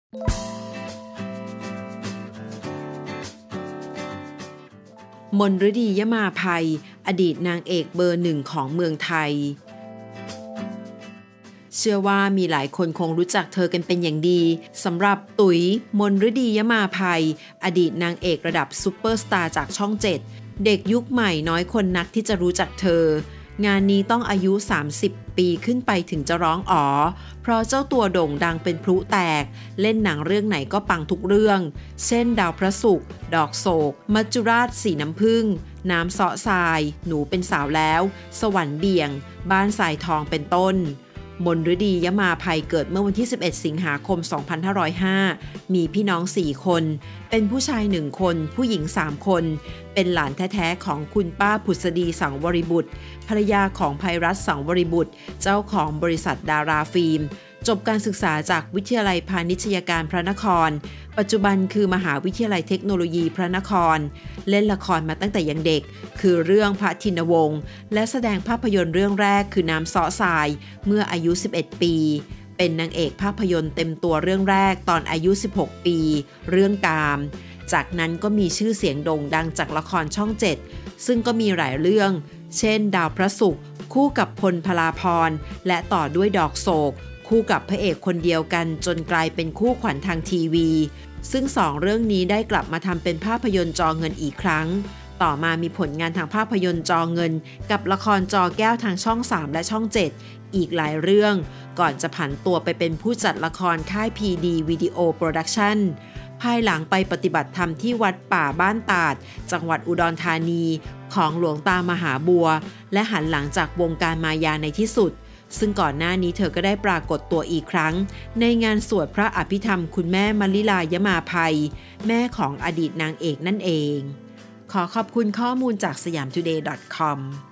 มนฤดียมาภัยอดีตนางเอกเบอร์หนึ่งของเมืองไทยเชื่อว่ามีหลายคนคงรู้จักเธอกันเป็นอย่างดีสำหรับตุ๋ยมนฤดียมาภัยอดีตนางเอกระดับซุปเปอร์สตาร์จากช่อง7เด็กยุคใหม่น้อยคนนักที่จะรู้จักเธองานนี้ต้องอายุ30ปีขึ้นไปถึงจะร้องอ๋อเพราะเจ้าตัวโด่งดังเป็นพลุแตกเล่นหนังเรื่องไหนก็ปังทุกเรื่องเช่นดาวพระศุกร์ดอกโศกมัจจุราชสีน้ำผึ้งน้ำเสาะทรายหนูเป็นสาวแล้วสวรรค์เบี่ยงบ้านทรายทองเป็นต้นมนฤดียมาภัยเกิดเมื่อวันที่11สิงหาคม2505มีพี่น้อง4คนเป็นผู้ชาย1คนผู้หญิง3คนเป็นหลานแท้ๆของคุณป้าผุษดีสังวริบุตรภรรยาของไพรัตน์สังวริบุตรเจ้าของบริษัทดาราฟิล์มจบการศึกษาจากวิทยาลัยพาณิชยการพระนครปัจจุบันคือมหาวิทยาลัยเทคโนโลยีพระนครเล่นละครมาตั้งแต่ยังเด็กคือเรื่องพระทินวงศ์และแสดงภาพยนตร์เรื่องแรกคือน้ำเสาะทรายเมื่ออายุ11ปีเป็นนางเอกภาพยนตร์เต็มตัวเรื่องแรกตอนอายุ16ปีเรื่องกามจากนั้นก็มีชื่อเสียงโด่งดังจากละครช่อง7ซึ่งก็มีหลายเรื่องเช่นดาวพระศุกร์คู่กับพลพลาภรณ์และต่อด้วยดอกโศกคู่กับพระเอกคนเดียวกันจนกลายเป็นคู่ขวัญทางทีวีซึ่ง2เรื่องนี้ได้กลับมาทำเป็นภาพยนตร์จอเงินอีกครั้งต่อมามีผลงานทางภาพยนตร์จอเงินกับละครจอแก้วทางช่อง3และช่อง7อีกหลายเรื่องก่อนจะผันตัวไปเป็นผู้จัดละครค่าย PD วิดีโอโปรดักชั่นภายหลังไปปฏิบัติธรรมที่วัดป่าบ้านตาดจังหวัดอุดรธานีของหลวงตามหาบัวและหันหลังจากวงการมายาในที่สุดซึ่งก่อนหน้านี้เธอก็ได้ปรากฏตัวอีกครั้งในงานสวดพระอภิธรรมคุณแม่มลิลายมาภัยแม่ของอดีตนางเอกนั่นเองขอขอบคุณข้อมูลจากสยาม today.com